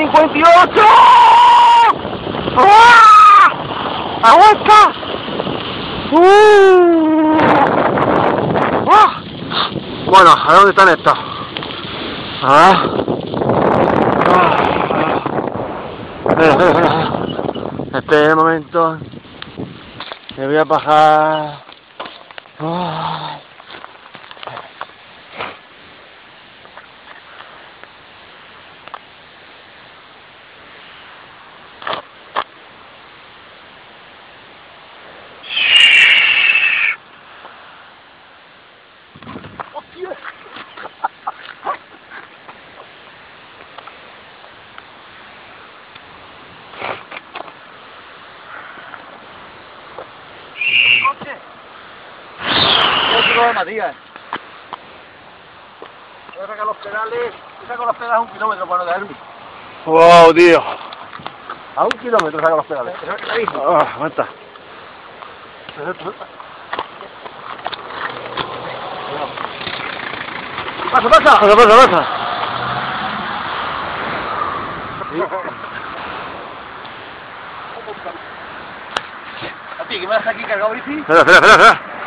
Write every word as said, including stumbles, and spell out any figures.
cincuenta y ocho. ¡Ah! ¡Aguanta! ¡Uh! ¡Ah! Bueno, ¿a dónde están estos? Ah. Ah. Espera, espera, espera. Este es el momento. Me voy a bajar. Ah. ¡Hostia! ¡Coche! Otro de Matías. Voy a sacar los pedales. Yo saco los pedales a un kilómetro para no caerme. ¡Wow, tío! A un kilómetro saco los pedales. ¡Ah, aguanta! ¡Pasa, pasa! ¡Pasa, pasa, pasa! A ti, ¿que me dejas aquí cargado bici? Espera, espera, espera, espera.